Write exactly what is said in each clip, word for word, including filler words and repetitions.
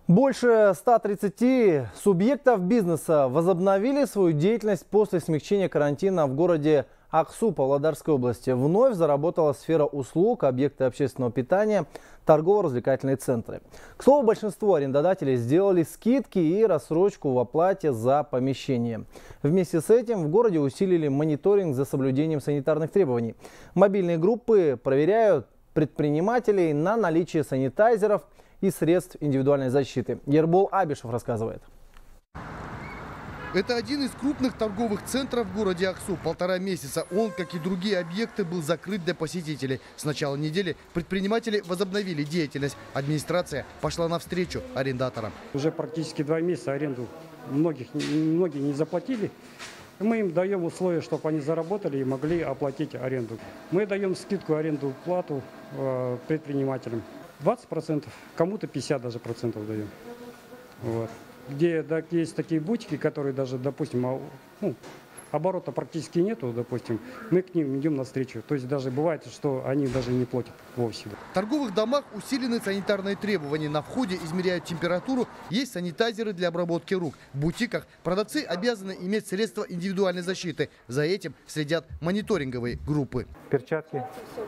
Больше ста тридцати субъектов бизнеса возобновили свою деятельность после смягчения карантина в городе Аксу Павлодарской области. Вновь заработала сфера услуг, объекты общественного питания, торгово-развлекательные центры. К слову, большинство арендодателей сделали скидки и рассрочку в оплате за помещение. Вместе с этим в городе усилили мониторинг за соблюдением санитарных требований. Мобильные группы проверяют предпринимателей на наличие санитайзеров и средств индивидуальной защиты. Ербол Абишев рассказывает. Это один из крупных торговых центров в городе Аксу. Полтора месяца он, как и другие объекты, был закрыт для посетителей. С начала недели предприниматели возобновили деятельность. Администрация пошла навстречу арендаторам. Уже практически два месяца аренду многих, многие не заплатили. Мы им даем условия, чтобы они заработали и могли оплатить аренду. Мы даем скидку, аренду, плату э, предпринимателям. двадцать процентов, кому-то пятьдесят даже процентов даем. Вот. Где да, есть такие бутики, которые даже, допустим, ну, оборота практически нету, допустим, мы к ним идем навстречу. То есть даже бывает, что они даже не платят вовсе. В торговых домах усилены санитарные требования. На входе измеряют температуру, есть санитайзеры для обработки рук. В бутиках продавцы обязаны иметь средства индивидуальной защиты. За этим следят мониторинговые группы. Перчатки,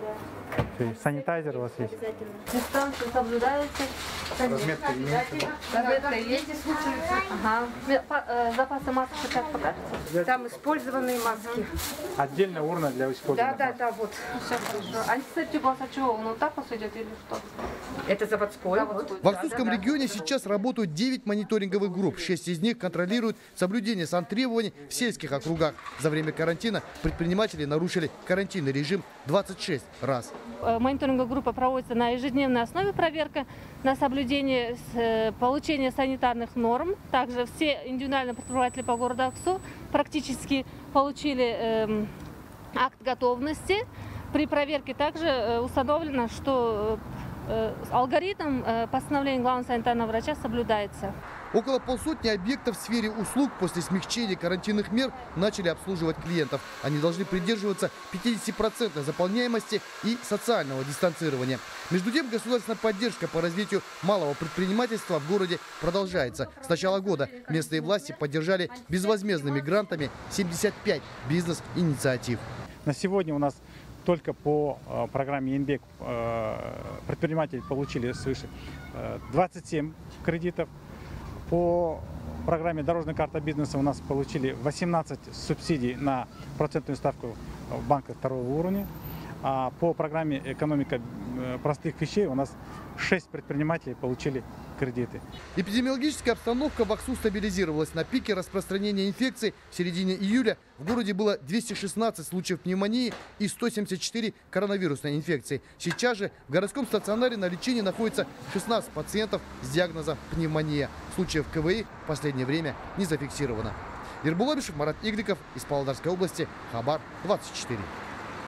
санитайзер у вас есть? Дистанция соблюдается. Разметка имеется? Разметка есть. Ага. Запасы масок сейчас покажете. Там использованные маски. Отдельно урна для использования. Да, да, да, вот. Сейчас хорошо. Антисептик у вас от чего? Он вот так вот идет или что? Это заводской. Заводской. В Аксуйском регионе сейчас работают девять мониторинговых групп. Шесть из них контролируют соблюдение сантребований в сельских округах. За время карантина предприниматели нарушили карантинный режим двадцать шесть раз. Мониторинговая группа проводится на ежедневной основе, проверка на соблюдение получения санитарных норм. Также все индивидуальные предприниматели по городу Аксу практически получили э, акт готовности. При проверке также э, установлено, что э, алгоритм э, постановления главного санитарного врача соблюдается. Около полсотни объектов в сфере услуг после смягчения карантинных мер начали обслуживать клиентов. Они должны придерживаться пятидесятипроцентной заполняемости и социального дистанцирования. Между тем, государственная поддержка по развитию малого предпринимательства в городе продолжается. С начала года местные власти поддержали безвозмездными грантами семьдесят пять бизнес-инициатив. На сегодня у нас только по э, программе Янбек э, предприниматели получили свыше э, двадцати семи кредитов. По программе «Дорожная карта бизнеса» у нас получили восемнадцать субсидий на процентную ставку в банках второго уровня. А по программе «Экономика простых вещей» у нас шесть предпринимателей получили кредиты. Эпидемиологическая обстановка в Аксу стабилизировалась. На пике распространения инфекции в середине июля в городе было двести шестнадцать случаев пневмонии и сто семьдесят четыре коронавирусной инфекции. Сейчас же в городском стационаре на лечении находится шестнадцать пациентов с диагнозом пневмония. Случаев КВИ в последнее время не зафиксировано. Ербол Абишев, Марат Игриков из Павлодарской области. Хабар двадцать четыре.